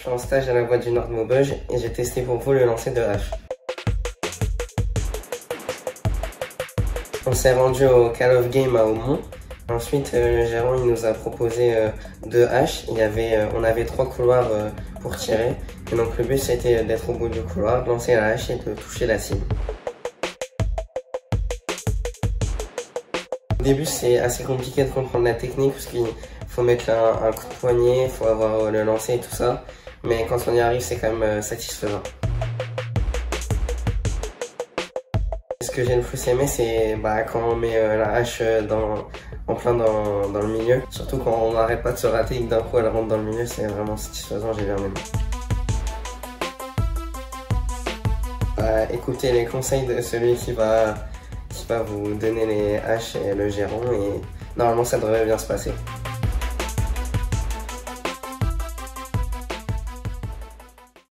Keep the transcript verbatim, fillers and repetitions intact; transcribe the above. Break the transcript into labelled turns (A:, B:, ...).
A: suis en stage à la Voix du Nord de Maubeuge et j'ai testé pour vous le lancer de hache. On s'est rendu au Call of Game à Aumont. Ensuite, euh, le gérant il nous a proposé euh, deux haches. Il y avait, euh, on avait trois couloirs euh, pour tirer. Et donc le but c'était d'être au bout du couloir, de lancer la hache et de toucher la cible. Au début c'est assez compliqué de comprendre la technique parce qu'il faut mettre un, un coup de poignet, il faut avoir le lancer et tout ça. Mais quand on y arrive c'est quand même euh, satisfaisant. Ce que j'ai le plus aimé c'est bah, quand on met euh, la hache dans, en plein dans, dans le milieu. Surtout quand on n'arrête pas de se rater et que d'un coup elle rentre dans le milieu, c'est vraiment satisfaisant, j'ai bien aimé. Bah, écoutez les conseils de celui qui va, qui va vous donner les haches et le gérant et normalement ça devrait bien se passer.